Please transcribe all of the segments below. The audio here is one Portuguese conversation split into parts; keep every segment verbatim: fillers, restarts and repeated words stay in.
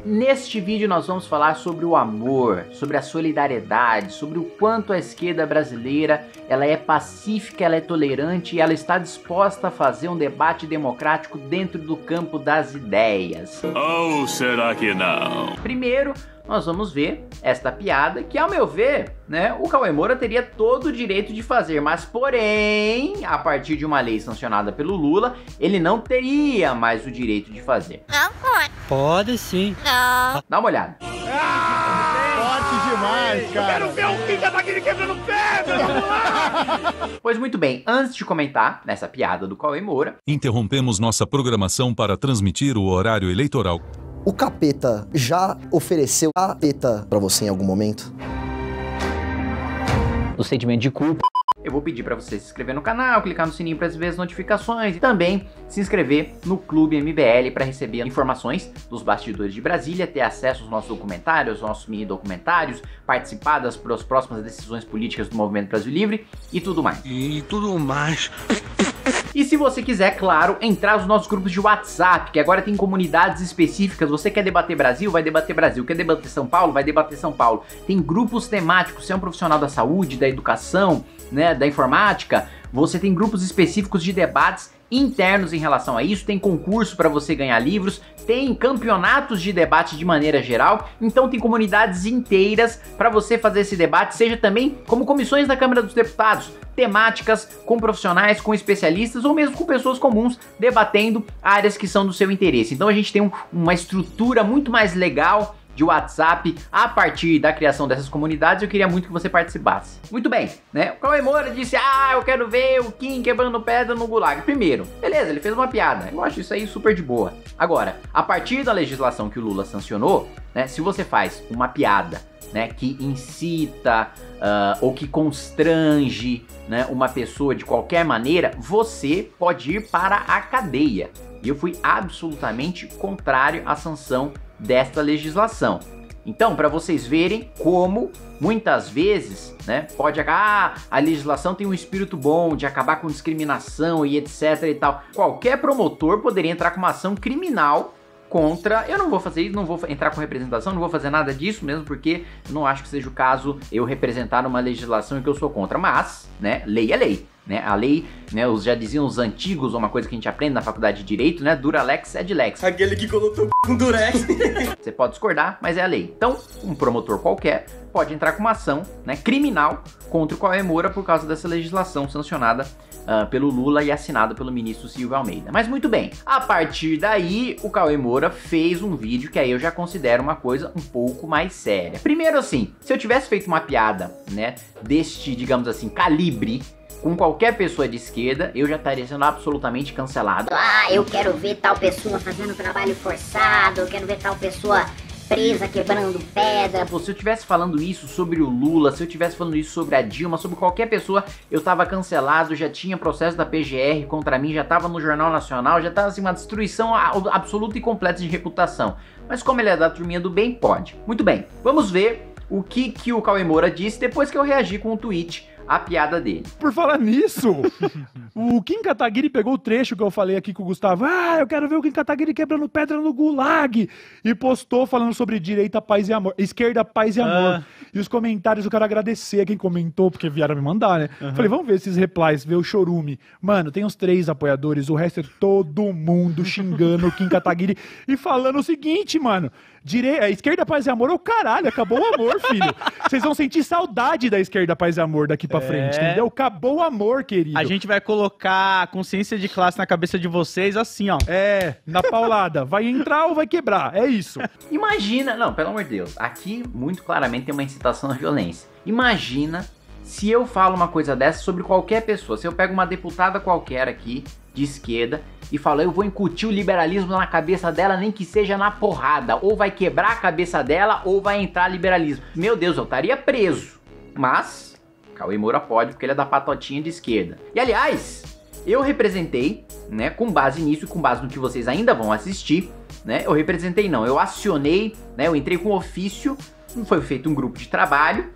Neste vídeo nós vamos falar sobre o amor, sobre a solidariedade, sobre o quanto a esquerda brasileira ela é pacífica, ela é tolerante e ela está disposta a fazer um debate democrático dentro do campo das ideias. Ou será que não? Primeiro, nós vamos ver esta piada que, ao meu ver, né, o Cauê Moura teria todo o direito de fazer, mas porém, a partir de uma lei sancionada pelo Lula, ele não teria mais o direito de fazer. Não pode. Pode sim. Não. Dá uma olhada. Forte demais, cara. Quero ver o Kim Kataguiri quebrando pedra! Vamos lá! Pois muito bem, antes de comentar nessa piada do Cauê Moura, interrompemos nossa programação para transmitir o horário eleitoral. O capeta já ofereceu capeta pra você em algum momento? o sentimento de culpa. Eu vou pedir para você se inscrever no canal, clicar no sininho para receber as notificações e também se inscrever no Clube M B L para receber informações dos bastidores de Brasília, ter acesso aos nossos documentários, aos nossos mini documentários, participar das próximas decisões políticas do Movimento Brasil Livre e tudo mais. E tudo mais. E se você quiser, claro, entrar nos nossos grupos de WhatsApp, que agora tem comunidades específicas. Você quer debater Brasil? Vai debater Brasil. Quer debater São Paulo? Vai debater São Paulo. Tem grupos temáticos. Você é um profissional da saúde, da educação, né, da informática. Você tem grupos específicos de debates internos em relação a isso, tem concurso para você ganhar livros, tem campeonatos de debate de maneira geral, então tem comunidades inteiras para você fazer esse debate, seja também como comissões da Câmara dos Deputados, temáticas com profissionais, com especialistas ou mesmo com pessoas comuns debatendo áreas que são do seu interesse. Então a gente tem um, uma estrutura muito mais legal de WhatsApp a partir da criação dessas comunidades. Eu queria muito que você participasse. Muito bem, né? O Cauê Moura disse, ah, eu quero ver o Kim quebrando pedra no Gulag. Primeiro, beleza, ele fez uma piada. Eu acho isso aí super de boa. Agora, a partir da legislação que o Lula sancionou, né, se você faz uma piada, né, que incita uh, ou que constrange, né, uma pessoa de qualquer maneira, você pode ir para a cadeia. E eu fui absolutamente contrário à sanção desta legislação. Então, para vocês verem como muitas vezes, né, pode acabar, ah, a legislação tem um espírito bom de acabar com discriminação e etc e tal. Qualquer promotor poderia entrar com uma ação criminal contra, eu não vou fazer isso, não vou entrar com representação, não vou fazer nada disso, mesmo porque eu não acho que seja o caso eu representar uma legislação em que eu sou contra, mas, né, lei é lei, né, a lei, né, os, já diziam os antigos, uma coisa que a gente aprende na faculdade de Direito, né, dura lex é de lex. Aquele que colocou com durex. Você pode discordar, mas é a lei. Então, um promotor qualquer pode entrar com uma ação, né, criminal contra o Cauê Moura por causa dessa legislação sancionada Uh, pelo Lula e assinado pelo ministro Silvio Almeida. Mas muito bem, a partir daí o Cauê Moura fez um vídeo que aí eu já considero uma coisa um pouco mais séria. Primeiro assim, se eu tivesse feito uma piada, né, deste, digamos assim, calibre com qualquer pessoa de esquerda, eu já estaria sendo absolutamente cancelado. Ah, eu quero ver tal pessoa fazendo trabalho forçado, eu quero ver tal pessoa presa, quebrando pedra. Se eu estivesse falando isso sobre o Lula, se eu estivesse falando isso sobre a Dilma, sobre qualquer pessoa, eu tava cancelado, já tinha processo da P G R contra mim, já tava no Jornal Nacional, já tava assim uma destruição absoluta e completa de reputação. Mas como ele é da turminha do bem, pode. Muito bem, vamos ver o que, que o Cauê Moura disse depois que eu reagi com um tweet à piada dele. Por falar nisso, o Kim Kataguiri pegou o trecho que eu falei aqui com o Gustavo. Ah, eu quero ver o Kim Kataguiri quebrando pedra no Gulag. E postou falando sobre direita, paz e amor. Esquerda, paz e amor. Ah. E os comentários, eu quero agradecer a quem comentou, porque vieram me mandar, né? Uhum. Falei, vamos ver esses replies, ver o chorume. Mano, tem uns três apoiadores, o resto é todo mundo xingando o Kim Kataguiri e falando o seguinte, mano. Direita, esquerda, paz e amor é o caralho, acabou o amor, filho. Vocês vão sentir saudade da esquerda, paz e amor daqui pra é. frente, entendeu? Acabou o amor, querido. A gente vai colocar consciência de classe na cabeça de vocês assim, ó. É, na paulada. Vai entrar ou vai quebrar, é isso. Imagina, não, pelo amor de Deus, aqui muito claramente tem uma incitação à violência. Imagina se eu falo uma coisa dessa sobre qualquer pessoa, se eu pego uma deputada qualquer aqui, de esquerda, e falo, eu vou incutir o liberalismo na cabeça dela, nem que seja na porrada, ou vai quebrar a cabeça dela, ou vai entrar liberalismo. Meu Deus, eu estaria preso. Mas, Cauê Moura pode, porque ele é da patotinha de esquerda. E aliás, eu representei, né, com base nisso e com base no que vocês ainda vão assistir, né, eu representei não, eu acionei, né, eu entrei com ofício, foi feito um grupo de trabalho,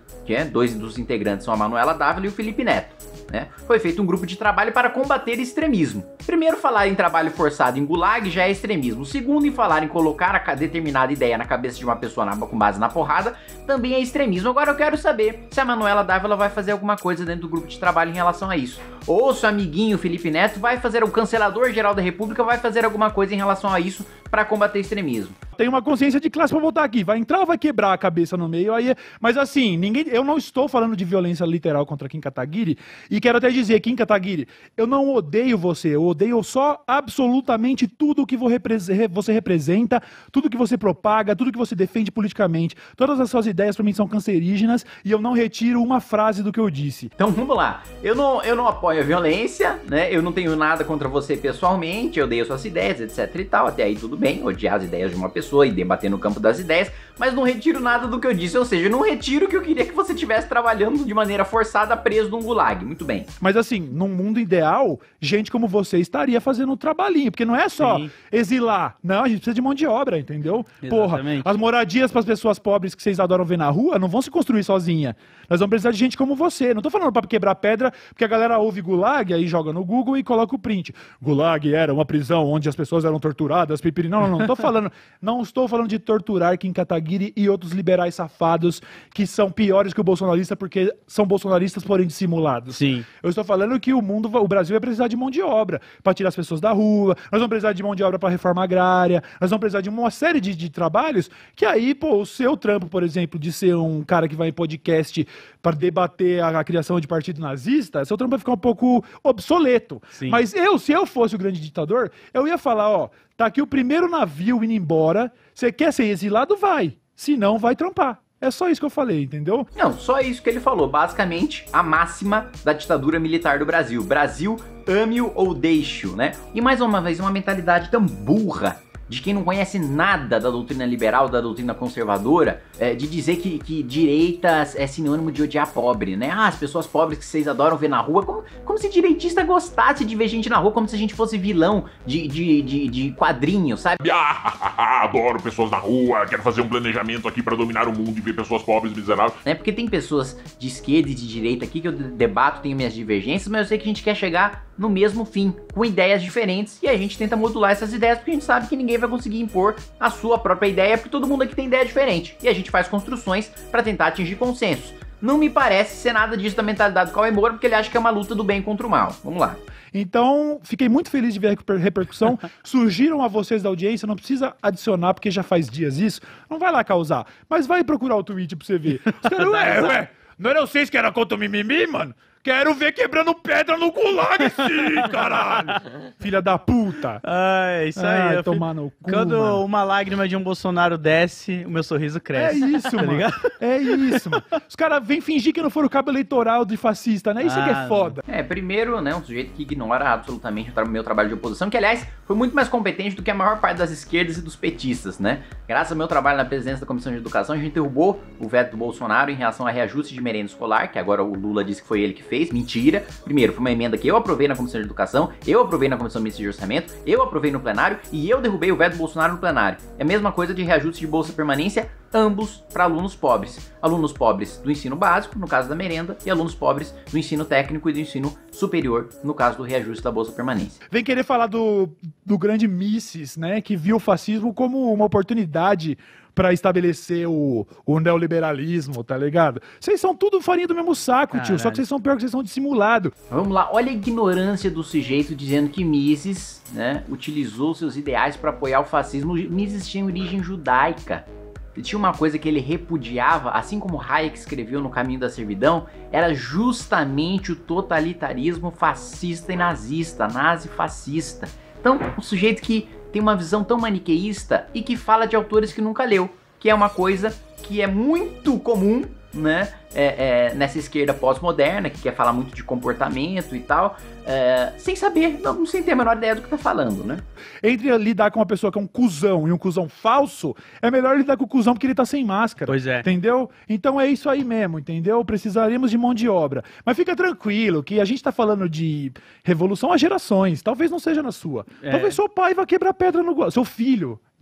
que é dois dos integrantes são a Manuela Dávila e o Felipe Neto. Né? Foi feito um grupo de trabalho para combater extremismo. Primeiro, falar em trabalho forçado em gulag já é extremismo. Segundo, em falar em colocar a determinada ideia na cabeça de uma pessoa na, com base na porrada, também é extremismo. Agora eu quero saber se a Manuela Dávila vai fazer alguma coisa dentro do grupo de trabalho em relação a isso. Ou se o amiguinho Felipe Neto vai fazer, o cancelador geral da República vai fazer alguma coisa em relação a isso para combater extremismo. Tem uma consciência de classe pra voltar aqui. Vai entrar ou vai quebrar a cabeça no meio? Aí, é- mas assim, ninguém, eu não estou falando de violência literal contra Kim Kataguiri. E quero até dizer, Kim Kataguiri, eu não odeio você. Eu odeio só absolutamente tudo que vo- repres- re- você representa, tudo que você propaga, tudo que você defende politicamente. Todas as suas ideias pra mim são cancerígenas e eu não retiro uma frase do que eu disse. Então vamos lá, eu não, eu não apoio a violência, né? Eu não tenho nada contra você pessoalmente, eu odeio suas ideias, etc e tal. Até aí tudo bem, odiar as ideias de uma pessoa e debater no campo das ideias, mas não retiro nada do que eu disse, ou seja, eu não retiro que eu queria que você estivesse trabalhando de maneira forçada preso num gulag, muito bem. Mas assim, num mundo ideal, gente como você estaria fazendo um trabalhinho, porque não é só Sim. exilar. Não, a gente precisa de mão de obra, entendeu? Porra, Exatamente. as moradias para as pessoas pobres que vocês adoram ver na rua não vão se construir sozinha. Nós vamos precisar de gente como você. Não tô falando para quebrar pedra, porque a galera ouve gulag, aí joga no Google e coloca o print. Gulag era uma prisão onde as pessoas eram torturadas, pipiri. Não, não, não. Não tô falando, não estou falando de torturar Kim Kataguiri e outros liberais safados que são piores que o bolsonarista porque são bolsonaristas, porém dissimulados. Sim. Eu estou falando que o mundo, o Brasil vai precisar de mão de obra para tirar as pessoas da rua, nós vamos precisar de mão de obra para reforma agrária, nós vamos precisar de uma série de, de trabalhos que aí, pô, o seu trampo, por exemplo, de ser um cara que vai em podcast para debater a, a criação de partido nazista, seu trampo vai ficar um pouco obsoleto. Sim. Mas eu, se eu fosse o grande ditador, eu ia falar, ó, tá aqui o primeiro navio indo embora, você quer ser exilado? Vai. Se não, vai trampar. É só isso que eu falei, entendeu? Não, só isso que ele falou, basicamente a máxima da ditadura militar do Brasil. Brasil, ame-o ou deixe-o, né? E mais uma vez, uma mentalidade tão burra de quem não conhece nada da doutrina liberal, da doutrina conservadora, é, de dizer que, que direita é sinônimo de odiar pobre, né? Ah, as pessoas pobres que vocês adoram ver na rua, como, como se direitista gostasse de ver gente na rua, como se a gente fosse vilão de, de, de, de quadrinho, sabe? Ah, adoro pessoas na rua, quero fazer um planejamento aqui pra dominar o mundo e ver pessoas pobres e miseráveis. Né? Porque tem pessoas de esquerda e de direita aqui que eu debato, tenho minhas divergências, mas eu sei que a gente quer chegar no mesmo fim, com ideias diferentes, e a gente tenta modular essas ideias porque a gente sabe que ninguém vai conseguir impor a sua própria ideia, porque todo mundo aqui tem ideia diferente, e a gente faz construções para tentar atingir consensos. Não me parece ser nada disso da mentalidade do Cauê Moura, porque ele acha que é uma luta do bem contra o mal. Vamos lá. Então, fiquei muito feliz de ver a reper- repercussão. Surgiram a vocês da audiência, não precisa adicionar, porque já faz dias isso. Não vai lá causar, mas vai procurar o tweet pra você ver. Os caras, ué, ué, não eram vocês que era contra o mimimi, mano? Quero ver quebrando pedra no gulag, sim, caralho. Filha da puta. Ah, é isso aí. Ai, eu tomar fico- no cu, Quando mano. uma lágrima de um Bolsonaro desce, o meu sorriso É cresce. isso, tá mano. ligado? É isso, mano. Os caras vêm fingir que não foram cabo eleitoral de fascista, né? Isso é que Ah, é foda. É, primeiro, né, um sujeito que ignora absolutamente o tra- meu trabalho de oposição, que aliás foi muito mais competente do que a maior parte das esquerdas e dos petistas, né? Graças ao meu trabalho na presidência da Comissão de Educação, a gente derrubou o veto do Bolsonaro em relação a reajuste de merenda escolar, que agora o Lula disse que foi ele que fez, mentira. Primeiro, foi uma emenda que eu aprovei na Comissão de Educação, eu aprovei na Comissão Mista de Orçamento, eu aprovei no plenário e eu derrubei o veto do Bolsonaro no plenário. É a mesma coisa de reajuste de bolsa permanência, ambos para alunos pobres. Alunos pobres do ensino básico, no caso da merenda, e alunos pobres do ensino técnico e do ensino superior, no caso do reajuste da bolsa permanência. Vem querer falar do, do grande Mises, né? Que viu o fascismo como uma oportunidade pra estabelecer o, o neoliberalismo, tá ligado? Vocês são tudo farinha do mesmo saco, tio. Só Caralho. que vocês são pior que vocês são dissimulados. Vamos lá, olha a ignorância do sujeito dizendo que Mises, né, utilizou seus ideais para apoiar o fascismo. Mises tinha origem judaica. E tinha uma coisa que ele repudiava, assim como Hayek escreveu no Caminho da Servidão, era justamente o totalitarismo fascista e nazista, nazi-fascista. Então, um sujeito que tem uma visão tão maniqueísta e que fala de autores que nunca leu, que é uma coisa que é muito comum, né, é, é, nessa esquerda pós-moderna, que quer falar muito de comportamento e tal, é, sem saber, não, sem ter a menor ideia do que tá falando, né? Entre lidar com uma pessoa que é um cuzão e um cuzão falso, é melhor lidar com o cuzão porque ele tá sem máscara. Pois é. Entendeu? Então é isso aí mesmo, entendeu? Precisaríamos de mão de obra. Mas fica tranquilo que a gente tá falando de revolução há gerações. Talvez não seja na sua. É. Talvez seu pai vá quebrar pedra no gulag. Seu filho.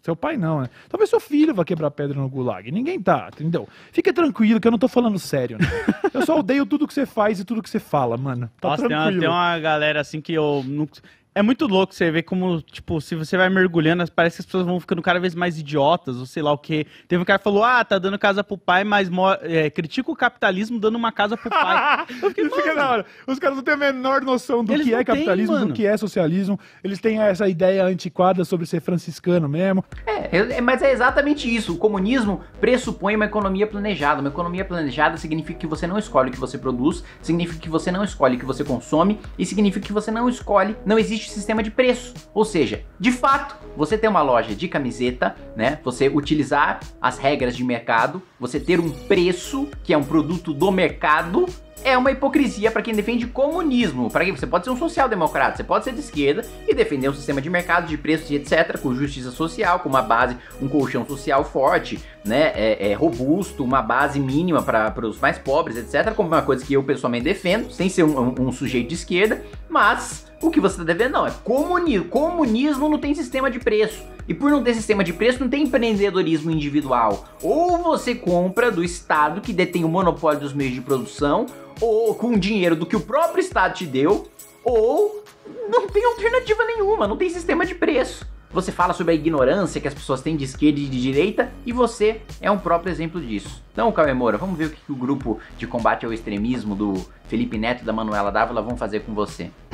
Seu pai não, né? Talvez seu filho vá quebrar pedra no gulag. Ninguém tá, entendeu? Fica tranquilo que eu não tô falando sério, né? Eu só odeio tudo que você faz e tudo que você fala, mano. Tá Nossa, tem uma, tranquilo. tem uma galera assim que eu... Não... É muito louco você ver como, tipo, se você vai mergulhando, parece que as pessoas vão ficando cada vez mais idiotas, ou sei lá o quê. Teve um cara que falou, ah, tá dando casa pro pai, mas é, critica o capitalismo dando uma casa pro pai. Eu fiquei, Isso fica da hora. Os caras não têm a menor noção do Eles que não é capitalismo, têm, do que é socialismo. Eles têm essa ideia antiquada sobre ser franciscano mesmo. É, é, mas é exatamente isso. O comunismo pressupõe uma economia planejada. Uma economia planejada significa que você não escolhe o que você produz, significa que você não escolhe o que você consome e significa que você não escolhe, não existe sistema de preço. Ou seja, de fato, você ter uma loja de camiseta, né? Você utilizar as regras de mercado, você ter um preço que é um produto do mercado, é uma hipocrisia para quem defende comunismo. Para quem você pode ser um social-democrata, você pode ser de esquerda e defender um sistema de mercado, de preços e etcétera, com justiça social, com uma base, um colchão social forte, né, é, é robusto, uma base mínima para os mais pobres, etcétera, como uma coisa que eu pessoalmente defendo, sem ser um, um, um sujeito de esquerda, mas o que você está devendo não, é comunismo. Comunismo não tem sistema de preço. E por não ter sistema de preço, não tem empreendedorismo individual. Ou você compra do Estado, que detém o monopólio dos meios de produção, ou com dinheiro do que o próprio Estado te deu, ou não tem alternativa nenhuma, não tem sistema de preço. Você fala sobre a ignorância que as pessoas têm de esquerda e de direita, e você é um próprio exemplo disso. Então, Cauê Moura, vamos ver o que o grupo de combate ao extremismo do Felipe Neto e da Manuela Dávila vão fazer com você.